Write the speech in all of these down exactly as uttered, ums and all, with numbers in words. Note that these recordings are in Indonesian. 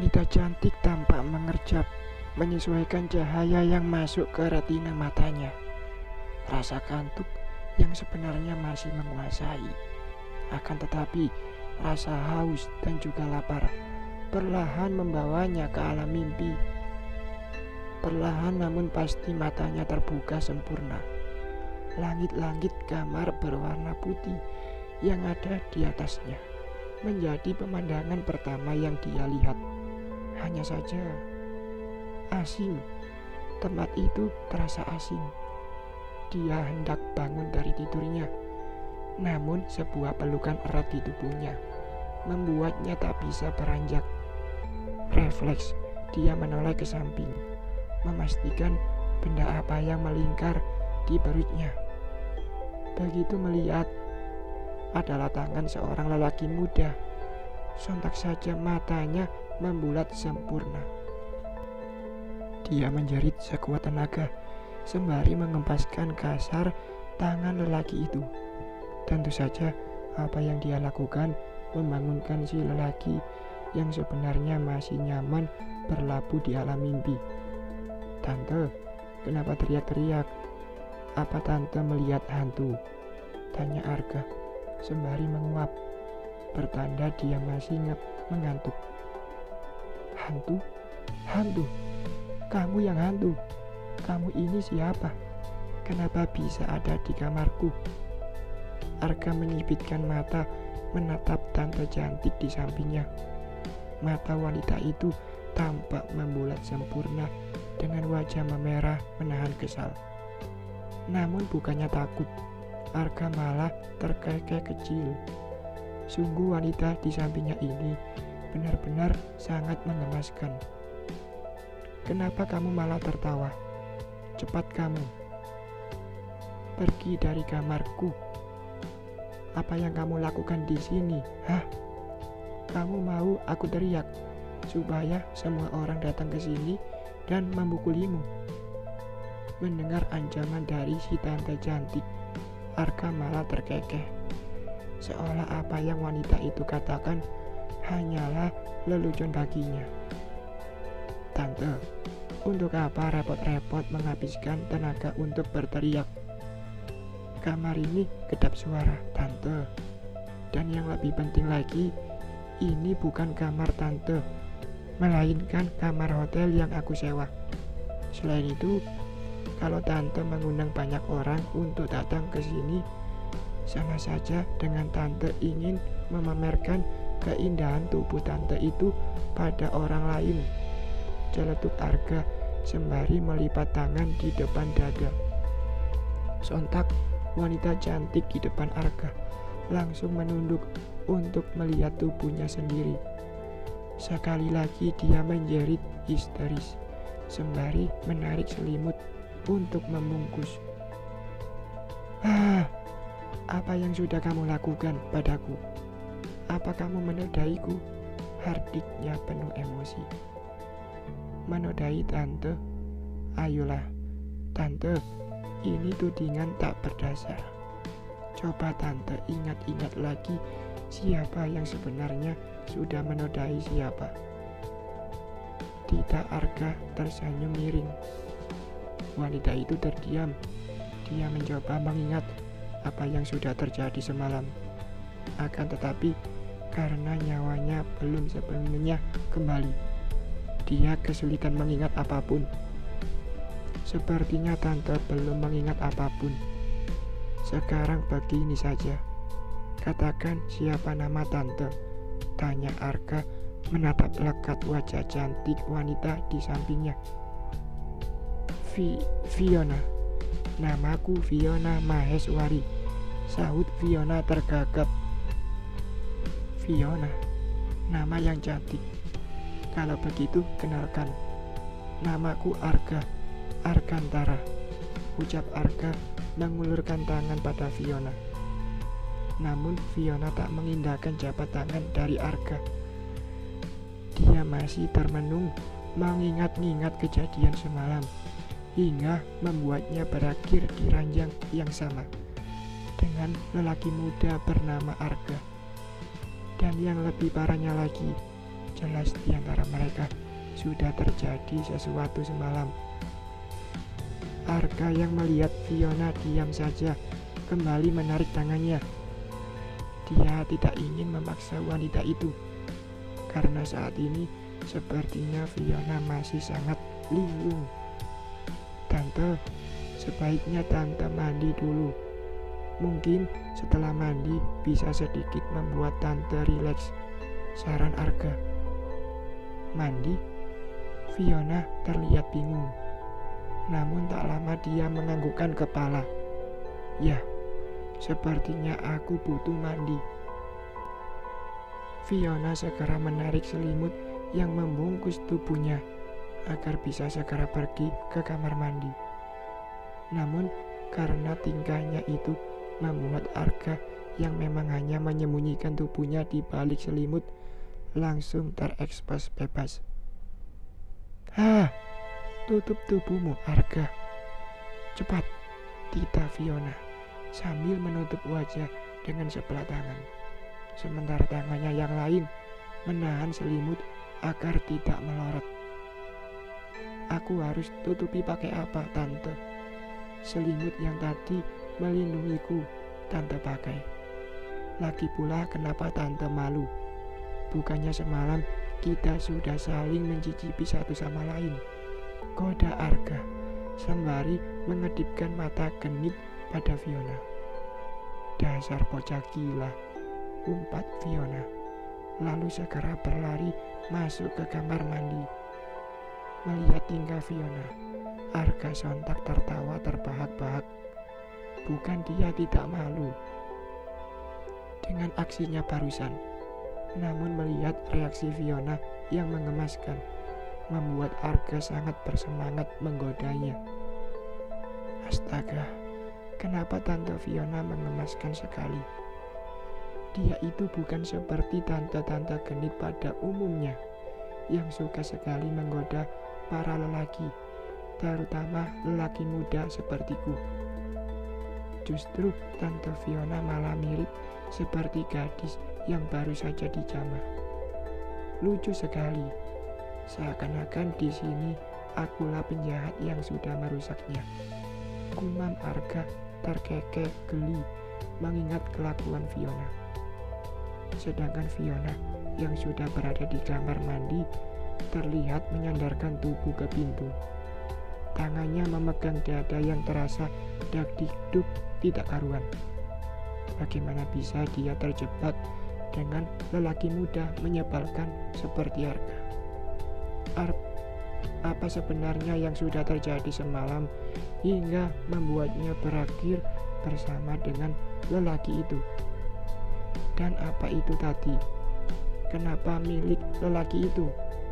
Wanita cantik tampak mengerjap, menyesuaikan cahaya yang masuk ke retina matanya. Rasa kantuk yang sebenarnya masih menguasai. Akan tetapi, rasa haus dan juga lapar perlahan membawanya ke alam mimpi. Perlahan namun pasti matanya terbuka sempurna. Langit-langit kamar berwarna putih yang ada di atasnya menjadi pemandangan pertama yang dia lihat. Hanya saja asing, tempat itu terasa asing. Dia hendak bangun dari tidurnya, namun sebuah pelukan erat di tubuhnya membuatnya tak bisa beranjak. Refleks, dia menoleh ke samping, memastikan benda apa yang melingkar di perutnya. Begitu melihat, adalah tangan seorang lelaki muda. Sontak saja matanya membulat sempurna. Dia menjerit sekuat tenaga, sembari mengempaskan kasar tangan lelaki itu. Tentu saja apa yang dia lakukan membangunkan si lelaki yang sebenarnya masih nyaman berlabuh di alam mimpi. "Tante, kenapa teriak-teriak? Apa tante melihat hantu?" tanya Arga sembari menguap, pertanda dia masih mengantuk. "Hantu? Hantu? Kamu yang hantu? Kamu ini siapa? Kenapa bisa ada di kamarku?" Arga menyipitkan mata menatap tante cantik di sampingnya. Mata wanita itu tampak membulat sempurna dengan wajah memerah menahan kesal. Namun bukannya takut, Arga malah terkekeh kecil. Sungguh wanita di sampingnya ini benar-benar sangat mengemaskan. "Kenapa kamu malah tertawa? Cepat kamu pergi dari kamarku. Apa yang kamu lakukan di sini? Hah? Kamu mau aku teriak supaya semua orang datang ke sini dan memukulimu?" Mendengar ancaman dari si tante cantik, Arga malah terkekeh, seolah apa yang wanita itu katakan hanyalah lelucon baginya. "Tante, untuk apa repot-repot menghabiskan tenaga untuk berteriak? Kamar ini kedap suara, Tante. Dan yang lebih penting lagi, ini bukan kamar Tante, melainkan kamar hotel yang aku sewa. Selain itu, kalau Tante mengundang banyak orang untuk datang ke sini, sama saja dengan Tante ingin memamerkan keindahan tubuh Tante itu pada orang lain," celetuk Arga sembari melipat tangan di depan dada. Sontak wanita cantik di depan Arga langsung menunduk untuk melihat tubuhnya sendiri. Sekali lagi dia menjerit histeris sembari menarik selimut untuk membungkus. "Ah, apa yang sudah kamu lakukan padaku? Apa kamu menodaiku?" hardiknya penuh emosi. "Menodai Tante? Ayolah, Tante, ini tudingan tak berdasar. Coba Tante ingat-ingat lagi siapa yang sebenarnya sudah menodai siapa." Tita Arga tersenyum miring. Wanita itu terdiam. Dia mencoba mengingat apa yang sudah terjadi semalam. Akan tetapi, karena nyawanya belum sepenuhnya kembali, dia kesulitan mengingat apapun. Sepertinya Tante belum mengingat apapun. "Sekarang begini saja. Katakan siapa nama Tante?" tanya Arga menatap lekat wajah cantik wanita di sampingnya. Vi, Fiona. "Namaku Fiona Maheswari," sahut Fiona tergagap. "Fiona, nama yang cantik. Kalau begitu kenalkan, namaku Arga, Argantara," ucap Arga mengulurkan tangan pada Fiona. Namun Fiona tak mengindahkan jabat tangan dari Arga. Dia masih termenung mengingat-ingat kejadian semalam, hingga membuatnya berakhir di ranjang yang sama dengan lelaki muda bernama Arga. Dan yang lebih parahnya lagi, Jelas di antara mereka sudah terjadi sesuatu semalam. Arka yang melihat Fiona diam saja kembali menarik tangannya. Dia tidak ingin memaksa wanita itu, karena saat ini sepertinya Fiona masih sangat linglung. Tante, sebaiknya tante mandi dulu. Mungkin setelah mandi bisa sedikit membuat tante rileks, saran Arka. Mandi? Fiona terlihat bingung. Namun tak lama dia menganggukkan kepala. Ya, sepertinya aku butuh mandi. Fiona segera menarik selimut yang membungkus tubuhnya agar bisa segera pergi ke kamar mandi. Namun karena tingkahnya itu membuat Arka yang memang hanya menyembunyikan tubuhnya di balik selimut langsung terekspos bebas. "Hah, tutup tubuhmu, Arka. Cepat," titah Fiona sambil menutup wajah dengan sebelah tangan. Sementara tangannya yang lain menahan selimut agar tidak melorot. "Aku harus tutupi pakai apa, Tante? Selimut yang tadi melindungiku, Tante pakai. Lagi pula kenapa Tante malu? Bukannya semalam kita sudah saling mencicipi satu sama lain?" Koda Arka sembari mengedipkan mata genit pada Fiona. "Dasar bocah gila," umpat Fiona, lalu segera berlari masuk ke kamar mandi. Melihat tingkah Fiona, Arka sontak tertawa terbahak-bahak. Bukan dia tidak malu dengan aksinya barusan, namun melihat reaksi Fiona yang mengemaskan membuat Arka sangat bersemangat menggodanya. Astaga, kenapa Tante Fiona mengemaskan sekali? Dia itu bukan seperti tante-tante genit pada umumnya yang suka sekali menggoda para lelaki, terutama lelaki muda sepertiku. Justru Tante Fiona malah mirip seperti gadis yang baru saja dijamah. Lucu sekali, seakan-akan di sini akulah penjahat yang sudah merusaknya. Gumam Arka terkekeh geli mengingat kelakuan Fiona. Sedangkan Fiona yang sudah berada di kamar mandi terlihat menyandarkan tubuh ke pintu. Tangannya memegang dada yang terasa dak-dikduk tidak karuan. Bagaimana bisa dia terjebak dengan lelaki muda menyebalkan seperti Arka? Ar- apa sebenarnya yang sudah terjadi semalam hingga membuatnya berakhir bersama dengan lelaki itu? Dan apa itu tadi? Kenapa milik lelaki itu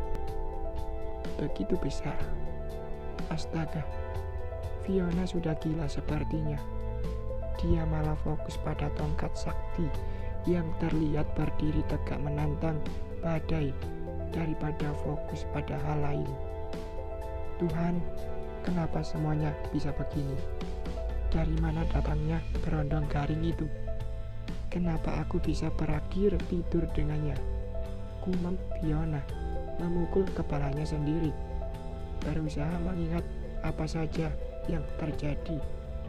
begitu besar? Astaga, Fiona sudah gila sepertinya. Dia malah fokus pada tongkat sakti yang terlihat berdiri tegak menantang badai daripada fokus pada hal lain. Tuhan, kenapa semuanya bisa begini? Dari mana datangnya berondong garing itu? Kenapa aku bisa berakhir tidur dengannya? Gumam Fiona memukul kepalanya sendiri, berusaha mengingat apa saja yang terjadi.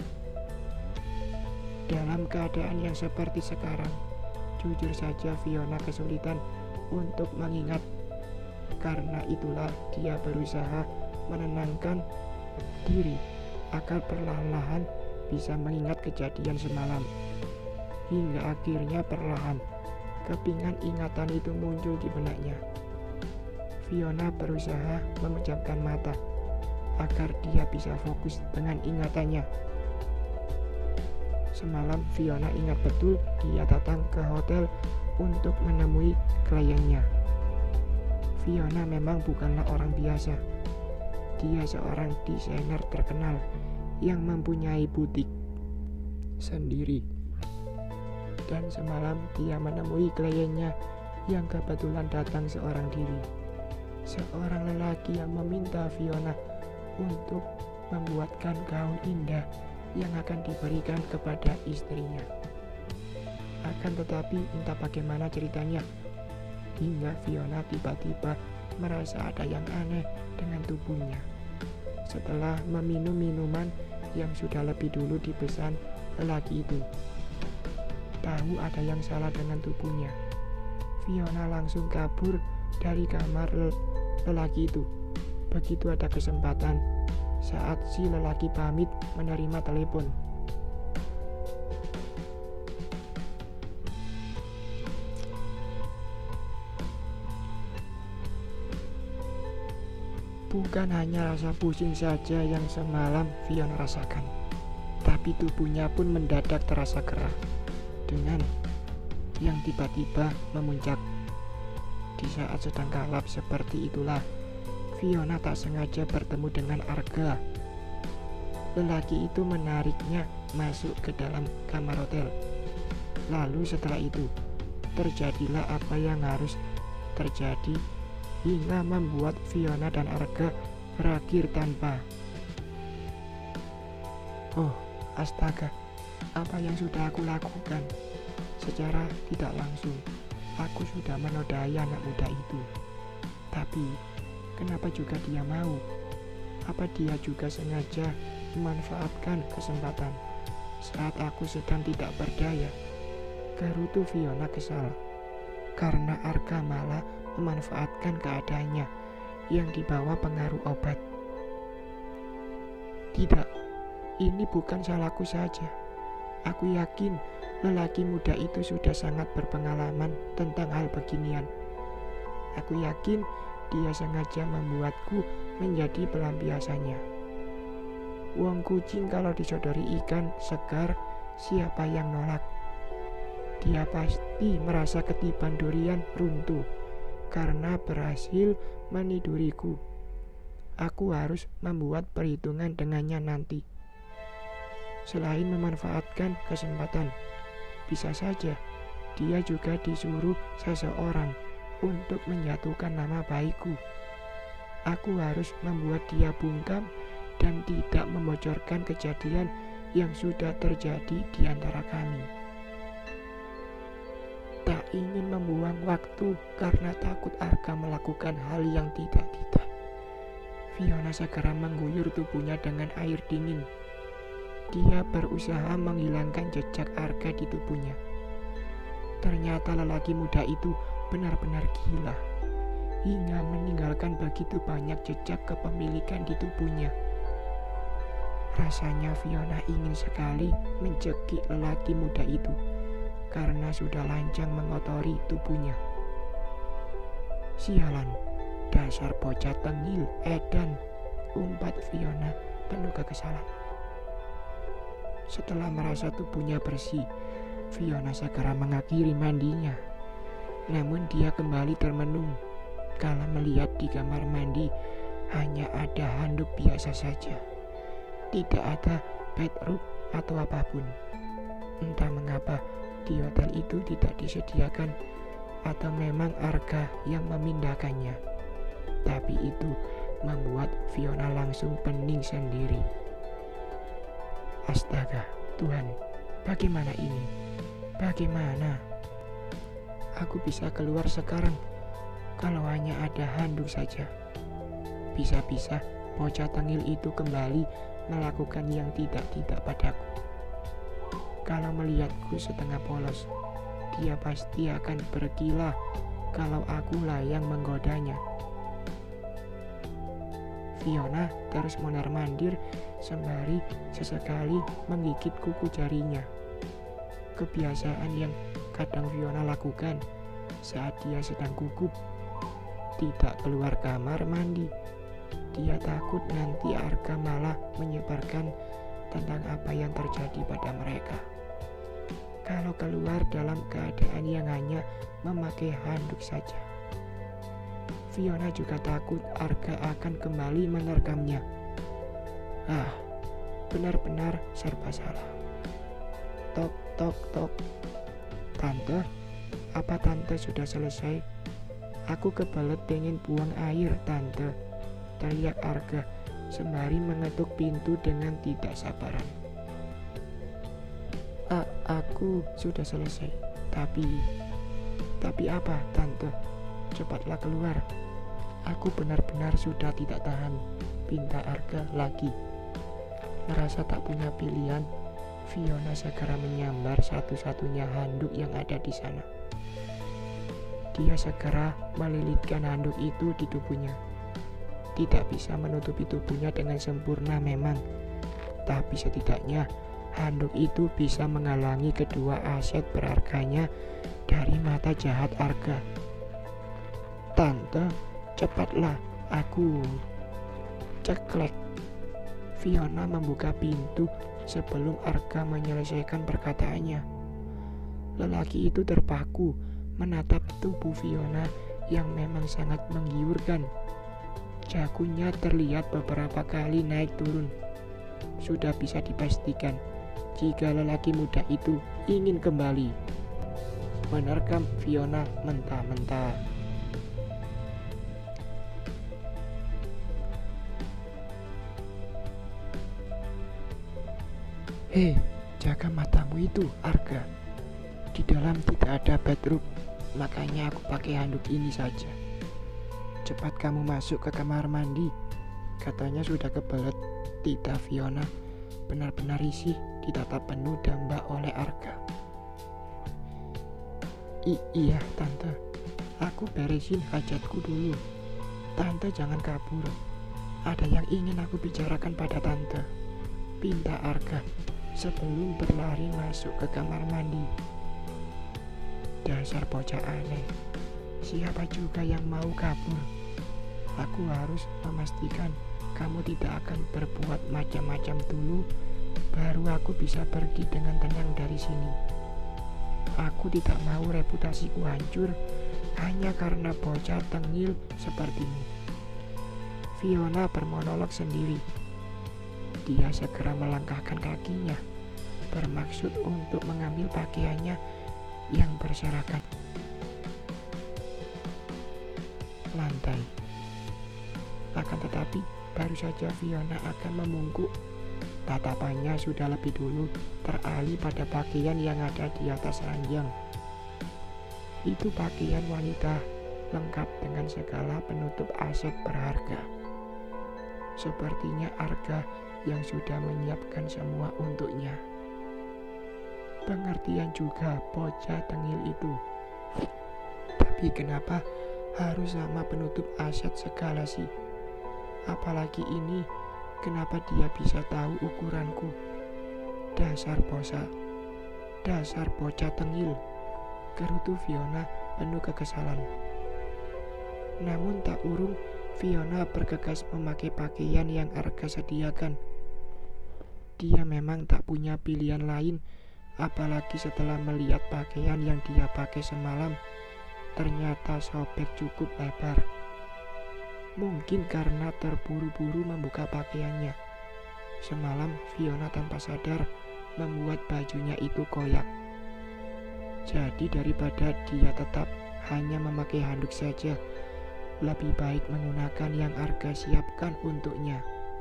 Dalam keadaan yang seperti sekarang, jujur saja Fiona kesulitan untuk mengingat. Karena itulah dia berusaha menenangkan diri agar perlahan-lahan bisa mengingat kejadian semalam. Hingga akhirnya perlahan kepingan ingatan itu muncul di benaknya. Fiona berusaha memejamkan mata agar dia bisa fokus dengan ingatannya. Semalam Fiona ingat betul dia datang ke hotel untuk menemui kliennya. Fiona memang bukanlah orang biasa. Dia seorang desainer terkenal yang mempunyai butik sendiri. Dan semalam dia menemui kliennya yang kebetulan datang seorang diri. Seorang lelaki yang meminta Fiona untuk membuatkan gaun indah yang akan diberikan kepada istrinya. Akan tetapi entah bagaimana ceritanya, hingga Fiona tiba-tiba merasa ada yang aneh dengan tubuhnya. Setelah meminum minuman yang sudah lebih dulu dipesan lelaki itu, tahu ada yang salah dengan tubuhnya. Fiona langsung kabur dari kamar lel lelaki itu. Begitu ada kesempatan, saat si lelaki pamit menerima telepon. Bukan hanya rasa pusing saja yang semalam Fiona rasakan, tapi tubuhnya pun mendadak terasa gerah dengan yang tiba-tiba memuncak. Di saat sedang kalap seperti itulah Fiona tak sengaja bertemu dengan Arga. Lelaki itu menariknya masuk ke dalam kamar hotel. Lalu setelah itu terjadilah apa yang harus terjadi, hingga membuat Fiona dan Arga berakhir tanpa. Oh, astaga, apa yang sudah aku lakukan? Secara tidak langsung, aku sudah menodai anak muda itu. Tapi, kenapa juga dia mau? Apa dia juga sengaja memanfaatkan kesempatan saat aku sedang tidak berdaya? Gerutu Fiona kesal, karena Arga malah memanfaatkan keadaannya yang dibawa pengaruh obat. Tidak, ini bukan salahku saja. Aku yakin lelaki muda itu sudah sangat berpengalaman tentang hal beginian. Aku yakin dia sengaja membuatku menjadi pelampiasannya. Wong kucing kalau disodori ikan segar, siapa yang nolak? Dia pasti merasa ketiban durian runtuh karena berhasil meniduriku. Aku harus membuat perhitungan dengannya nanti. Selain memanfaatkan kesempatan, bisa saja dia juga disuruh seseorang untuk menjatuhkan nama baikku. Aku harus membuat dia bungkam dan tidak membocorkan kejadian yang sudah terjadi di antara kami. Tak ingin membuang waktu karena takut Arga melakukan hal yang tidak-tidak. Fiona segera mengguyur tubuhnya dengan air dingin. Dia berusaha menghilangkan jejak Arga di tubuhnya. Ternyata lelaki muda itu benar-benar gila, hingga meninggalkan begitu banyak jejak kepemilikan di tubuhnya. Rasanya Fiona ingin sekali mencekik lelaki muda itu, karena sudah lancang mengotori tubuhnya. Sialan, dasar bocah tengil, edan, umpat Fiona penuh kekesalan. Setelah merasa tubuhnya bersih, Fiona segera mengakhiri mandinya. Namun dia kembali termenung kala melihat di kamar mandi hanya ada handuk biasa saja. Tidak ada bedroom atau apapun. Entah mengapa di hotel itu tidak disediakan, atau memang Arga yang memindahkannya. Tapi itu membuat Fiona langsung pening sendiri. Astaga, Tuhan, bagaimana ini? Bagaimana aku bisa keluar sekarang kalau hanya ada handuk saja? Bisa-bisa bocah tengil itu kembali melakukan yang tidak-tidak padaku. Kalau melihatku setengah polos, dia pasti akan bergila kalau akulah yang menggodanya. Fiona terus mondar-mandir sembari sesekali menggigit kuku jarinya. Kebiasaan yang kadang Fiona lakukan saat dia sedang gugup. Tidak keluar kamar mandi. Dia takut nanti Arga malah menyebarkan tentang apa yang terjadi pada mereka. Kalau keluar dalam keadaan yang hanya memakai handuk saja. Fiona juga takut Arga akan kembali menerkamnya. Ah, benar-benar serba salah. Tok, tok, tok. Tante, apa tante sudah selesai? Aku kebelet pengen buang air, tante, teriak Arga sembari mengetuk pintu dengan tidak sabaran. A aku sudah selesai, tapi... Tapi apa, tante? cepatlah keluar. Aku benar-benar sudah tidak tahan, pinta Arga lagi. Merasa tak punya pilihan, Fiona segera menyambar satu-satunya handuk yang ada di sana. Dia segera melilitkan handuk itu di tubuhnya. Tidak bisa menutupi tubuhnya dengan sempurna memang, tapi setidaknya handuk itu bisa menghalangi kedua aset berharganya dari mata jahat Arga. Tante, cepatlah, aku ceklek. Fiona membuka pintu sebelum Arga menyelesaikan perkataannya. Lelaki itu terpaku menatap tubuh Fiona yang memang sangat menggiurkan. Jakunya terlihat beberapa kali naik turun. Sudah bisa dipastikan jika lelaki muda itu ingin kembali menerkam Fiona mentah-mentah. Hei, jaga matamu itu, Arga. Di dalam tidak ada bedroom, makanya aku pakai handuk ini saja. Cepat kamu masuk ke kamar mandi. Katanya sudah kebelet. Tidak, Fiona benar-benar risih ditatap penuh damba oleh Arga. I iya, Tante. Aku beresin hajatku dulu. Tante jangan kabur. Ada yang ingin aku bicarakan pada Tante, pinta Arga sebelum berlari masuk ke kamar mandi. Dasar bocah aneh. Siapa juga yang mau kabur? Aku harus memastikan kamu tidak akan berbuat macam-macam dulu, baru aku bisa pergi dengan tenang dari sini. Aku tidak mau reputasiku hancur hanya karena bocah tengil sepertimu. Fiona bermonolog sendiri. Dia segera melangkahkan kakinya, bermaksud untuk mengambil pakaiannya yang berserakan lantai. Akan tetapi, baru saja Fiona akan memungkuk, tatapannya sudah lebih dulu teralih pada pakaian yang ada di atas ranjang. Itu pakaian wanita, lengkap dengan segala penutup aset berharga. Sepertinya Arga yang sudah menyiapkan semua untuknya. Pengertian juga bocah tengil itu. Tapi kenapa harus sama penutup aset segala sih? Apalagi ini, kenapa dia bisa tahu ukuranku? Dasar bocah, dasar bocah tengil, gerutu Fiona penuh kekesalan. Namun tak urung, Fiona bergegas memakai pakaian yang Arga sediakan. Dia memang tak punya pilihan lain, apalagi setelah melihat pakaian yang dia pakai semalam ternyata sobek cukup lebar. Mungkin karena terburu-buru membuka pakaiannya. Semalam Fiona tanpa sadar membuat bajunya itu koyak. Jadi daripada dia tetap hanya memakai handuk saja, lebih baik menggunakan yang Arga siapkan untuknya.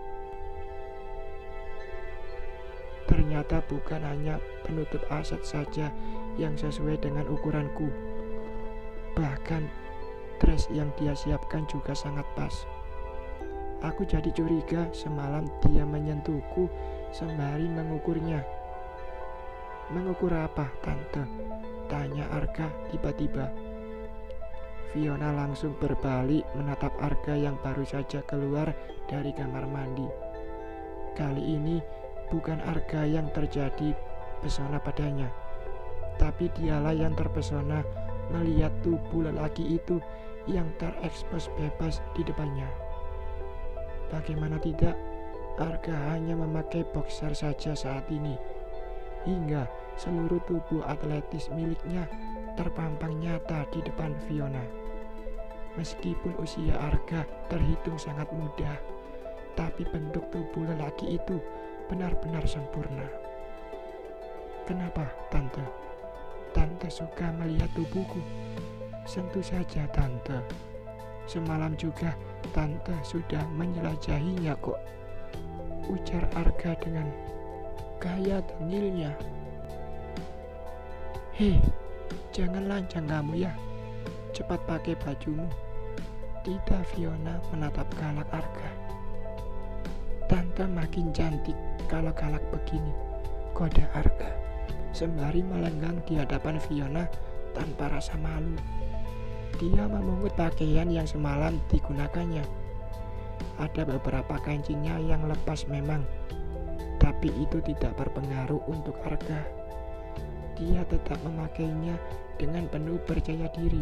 Ternyata bukan hanya penutup aset saja yang sesuai dengan ukuranku. Bahkan dress yang dia siapkan juga sangat pas. Aku jadi curiga semalam dia menyentuhku sembari mengukurnya. Mengukur apa, Tante? Tanya Arga tiba-tiba. Fiona langsung berbalik menatap Arga yang baru saja keluar dari kamar mandi. Kali ini bukan Arga yang terjadi pesona padanya, tapi dialah yang terpesona melihat tubuh lelaki itu yang terekspos bebas di depannya. Bagaimana tidak, Arga hanya memakai boxer saja saat ini, hingga seluruh tubuh atletis miliknya terpampang nyata di depan Fiona. Meskipun usia Arga terhitung sangat muda, tapi bentuk tubuh lelaki itu benar-benar sempurna. Kenapa, Tante? Tante suka melihat tubuhku? Tentu saja, Tante. Semalam juga Tante sudah menjelajahinya kok, ujar Arga dengan gaya tengilnya. Hei, jangan lancang kamu ya. cepat pakai bajumu. Tidak, Fiona menatap galak Arga. Tante makin cantik kalau galak begini, kode Arga, sembari melenggang di hadapan Fiona tanpa rasa malu. Dia memungut pakaian yang semalam digunakannya. Ada beberapa kancingnya yang lepas memang, tapi itu tidak berpengaruh untuk Arga. Dia tetap memakainya dengan penuh percaya diri.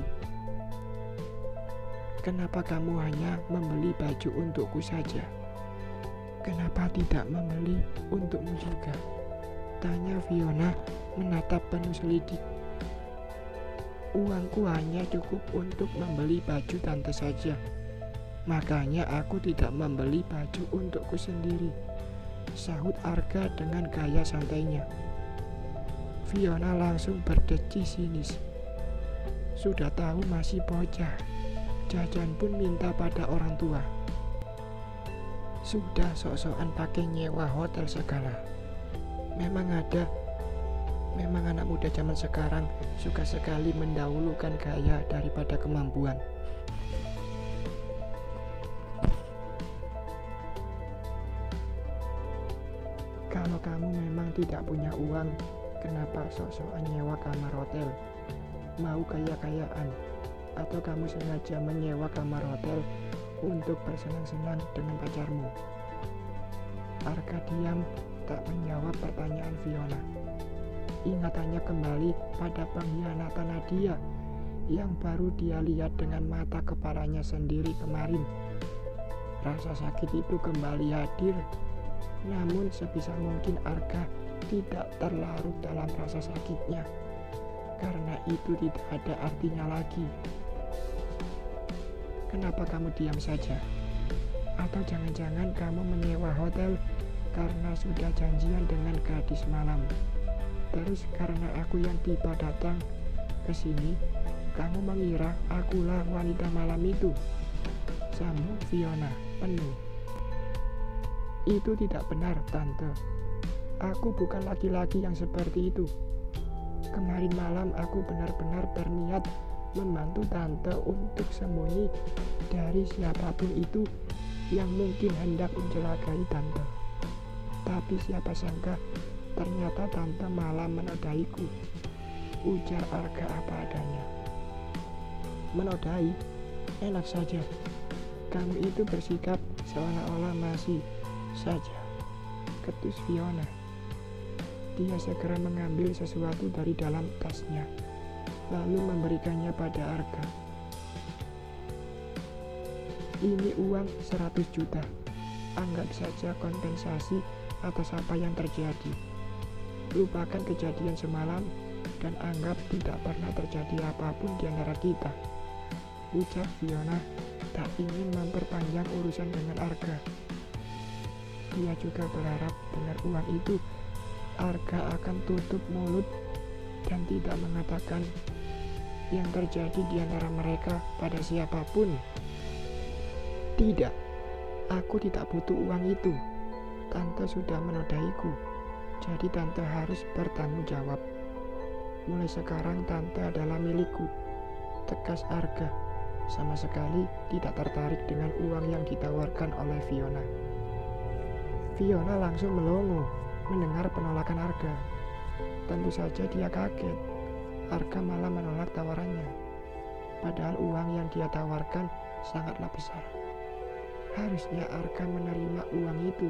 Kenapa kamu hanya membeli baju untukku saja? Kenapa tidak membeli untukmu juga? Tanya Fiona menatap penuh selidik. Uangku hanya cukup untuk membeli baju tante saja. Makanya aku tidak membeli baju untukku sendiri, sahut Arga dengan gaya santainya. Fiona langsung berdeci sinis. Sudah tahu masih bocah, jajan pun minta pada orang tua. Sudah sok-sokan pakai nyewa hotel segala. Memang ada, memang anak muda zaman sekarang suka sekali mendahulukan gaya daripada kemampuan. Kalau kamu memang tidak punya uang, kenapa sok-sokan nyewa kamar hotel? Mau kaya-kayaan? Atau kamu sengaja menyewa kamar hotel untuk bersenang-senang dengan pacarmu? Arga diam, tak menjawab pertanyaan Fiona. Ingatannya kembali pada pengkhianatan Nadia yang baru dia lihat dengan mata kepalanya sendiri kemarin. Rasa sakit itu kembali hadir. Namun sebisa mungkin Arga tidak terlarut dalam rasa sakitnya, karena itu tidak ada artinya lagi. Kenapa kamu diam saja? Atau jangan-jangan kamu menyewa hotel karena sudah janjian dengan gadis malam? Terus karena aku yang tiba datang ke sini, kamu mengira akulah wanita malam itu? Sambung Fiona penuh. Itu tidak benar, Tante. Aku bukan laki-laki yang seperti itu. Kemarin malam aku benar-benar berniat membantu Tante untuk sembunyi dari siapapun itu yang mungkin hendak mencelakai Tante. Tapi siapa sangka ternyata Tante malah menodaiku, ujar Arga apa adanya. Menodai? Enak saja. Kamu itu bersikap seolah-olah masih saja, ketus Fiona. Dia segera mengambil sesuatu dari dalam tasnya, lalu memberikannya pada Arga. Ini uang seratus juta. Anggap saja kompensasi atas apa yang terjadi. Lupakan kejadian semalam dan anggap tidak pernah terjadi apapun di antara kita, ucap Fiona tak ingin memperpanjang urusan dengan Arga. Dia juga berharap dengan uang itu Arga akan tutup mulut dan tidak mengatakan yang terjadi di antara mereka pada siapapun. Tidak, aku tidak butuh uang itu. Tante sudah menodaiku, jadi Tante harus bertanggung jawab. Mulai sekarang Tante adalah milikku, tegas Arga, sama sekali tidak tertarik dengan uang yang ditawarkan oleh Fiona. Fiona langsung melongo mendengar penolakan Arga. Tentu saja dia kaget. Arga malah menolak tawarannya. Padahal uang yang dia tawarkan sangatlah besar. Harusnya Arga menerima uang itu.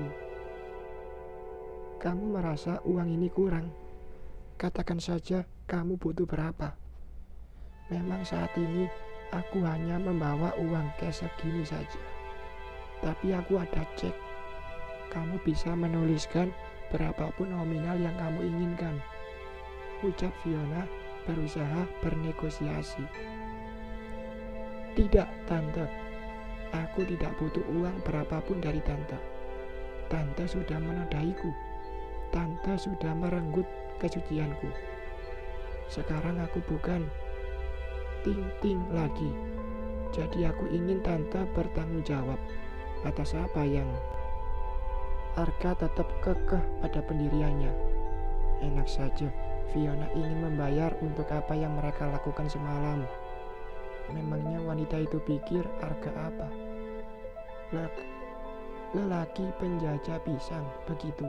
Kamu merasa uang ini kurang? Katakan saja kamu butuh berapa. Memang saat ini aku hanya membawa uang cash segini saja. Tapi aku ada cek. Kamu bisa menuliskan berapapun nominal yang kamu inginkan, ucap Fiona berusaha bernegosiasi. Tidak, Tante. Aku tidak butuh uang berapapun dari Tante. Tante sudah menodaiku. Tante sudah merenggut kesucianku. Sekarang aku bukan ting-ting lagi. Jadi aku ingin Tante bertanggung jawab atas apa yang... Arga tetap kekeh pada pendiriannya. Enak saja, Fiona ingin membayar untuk apa yang mereka lakukan semalam. Memangnya wanita itu pikir Arga apa? Lek- lelaki penjajah pisang, begitu.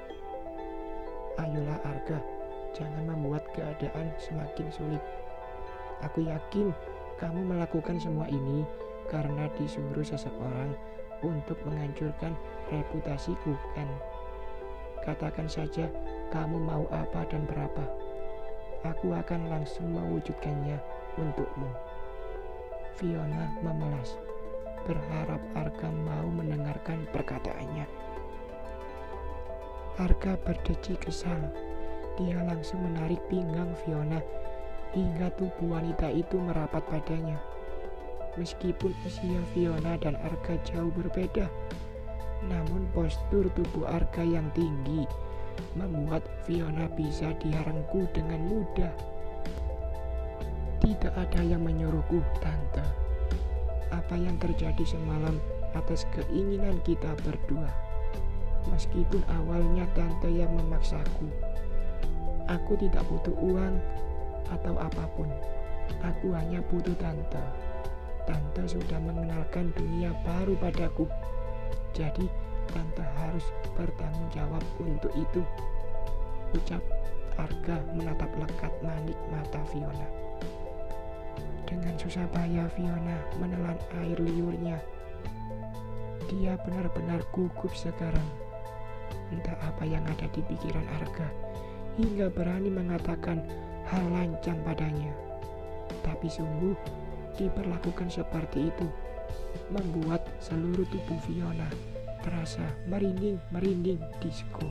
Ayolah Arga, jangan membuat keadaan semakin sulit. Aku yakin kamu melakukan semua ini karena disuruh seseorang untuk menghancurkan reputasiku, kan? Katakan saja kamu mau apa dan berapa. Aku akan langsung mewujudkannya untukmu. Fiona memelas, berharap Arga mau mendengarkan perkataannya. Arga berdeci kesal. Dia langsung menarik pinggang Fiona hingga tubuh wanita itu merapat padanya. Meskipun usia Fiona dan Arga jauh berbeda, namun postur tubuh Arga yang tinggi membuat Fiona bisa diharangku dengan mudah. Tidak ada yang menyuruhku, Tante. Apa yang terjadi semalam atas keinginan kita berdua. Meskipun awalnya Tante yang memaksaku. Aku tidak butuh uang atau apapun. Aku hanya butuh Tante. Tante sudah mengenalkan dunia baru padaku. Jadi Tante harus bertanggung jawab untuk itu, ucap Arga menatap lekat manik mata Fiona. Dengan susah payah Fiona menelan air liurnya. Dia benar-benar gugup sekarang. Entah apa yang ada di pikiran Arga hingga berani mengatakan hal lancang padanya. Tapi sungguh diperlakukan seperti itu membuat seluruh tubuh Fiona terasa merinding-merinding disco.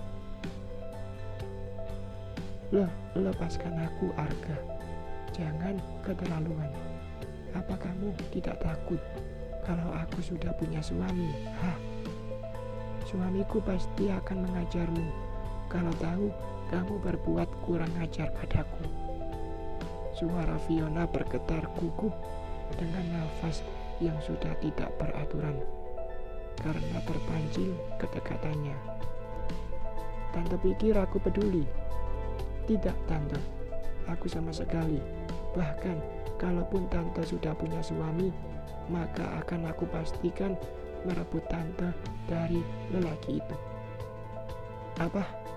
Loh, lepaskan aku Arga. Jangan keterlaluan. Apa kamu tidak takut kalau aku sudah punya suami? Hah? Suamiku pasti akan mengajarmu kalau tahu kamu berbuat kurang ajar padaku. Suara Fiona bergetar gugup dengan nafas yang sudah tidak beraturan karena terpancing kedekatannya. Tante pikir aku peduli? Tidak, Tante. Aku sama sekali. Bahkan kalaupun Tante sudah punya suami, maka akan aku pastikan merebut Tante dari lelaki itu. Apa?